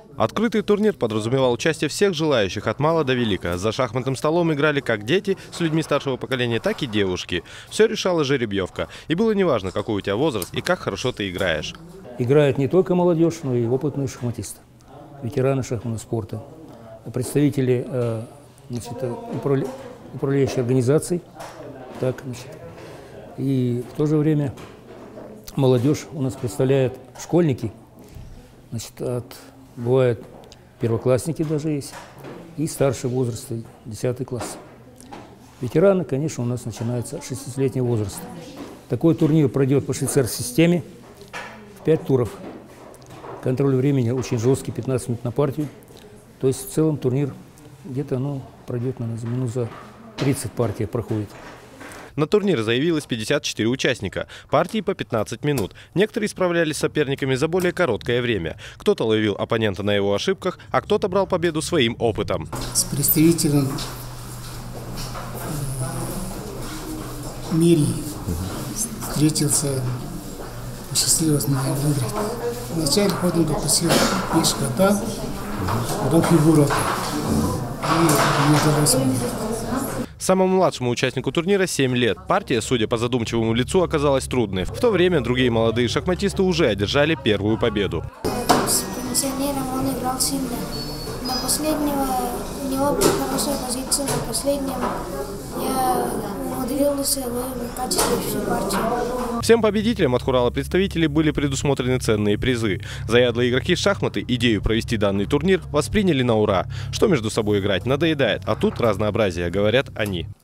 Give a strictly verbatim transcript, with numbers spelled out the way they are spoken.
Открытый турнир подразумевал участие всех желающих от мала до велика. За шахматным столом играли как дети с людьми старшего поколения, так и девушки. Все решала жеребьевка. И было неважно, какой у тебя возраст и как хорошо ты играешь. Играет не только молодежь, но и опытные шахматисты, ветераны шахматного спорта, представители э, значит, управляющих организаций. Так, значит. И в то же время молодежь у нас представляет школьники, значит, от, бывают первоклассники даже есть, и старший возраст, десятый класс. Ветераны, конечно, у нас начинается шестидесятилетний возраст. Такой турнир пройдет по швейцарской системе в пять туров. Контроль времени очень жесткий, пятнадцать минут на партию. То есть в целом турнир где-то ну, пройдет, наверное, минут за тридцать партия проходит. На турнир заявилось пятьдесят четыре участника. Партии по пятнадцать минут. Некоторые справлялись с соперниками за более короткое время. Кто-то ловил оппонента на его ошибках, а кто-то брал победу своим опытом. С представителем Мири встретился, посчастливилось мне выиграть. Вначале ходом допустил пешка, да, потом фигура. И мне удалось выиграть. Самому младшему участнику турнира семь лет. Партия, судя по задумчивому лицу, оказалась трудной. В то время другие молодые шахматисты уже одержали первую победу. С пенсионером он играл сильно. На последнего у него была хорошая позиция, на последнем я умудрился выиграть качественно всю партию. Всем победителям от Хурала представителей были предусмотрены ценные призы. Заядлые игроки шахматы идею провести данный турнир восприняли на ура. Что между собой играть надоедает, а тут разнообразие, говорят они.